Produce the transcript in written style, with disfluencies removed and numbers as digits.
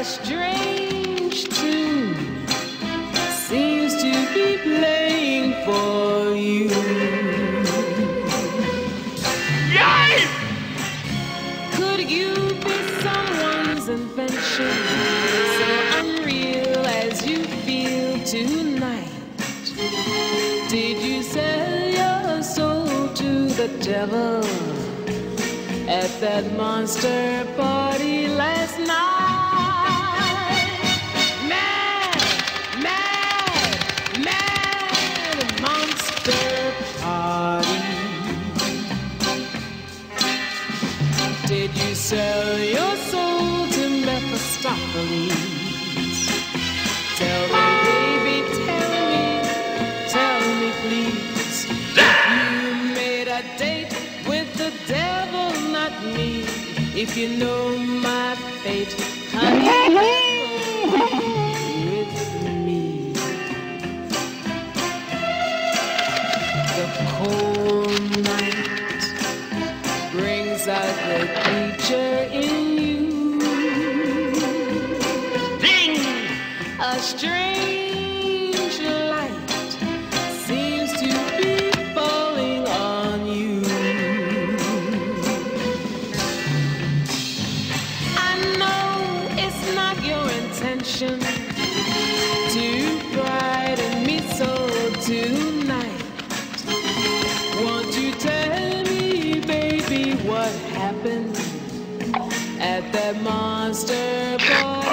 A strange tune seems to be playing for you. Yay! Could you be someone's invention, so unreal as you feel tonight? Did you sell your soul to the devil at that monster party last night? Mad, mad, mad monster party. Did you sell your soul to Mephistopheles? Tell me, baby, tell me please. You made a date with the devil, not me. If you know my fate, honey, with me. The cold night brings out the creature in you. Ding! A strange light seems to be falling on you. I know it's not your intention to frighten me so tonight. Won't you tell me, baby, what happened at that monster party?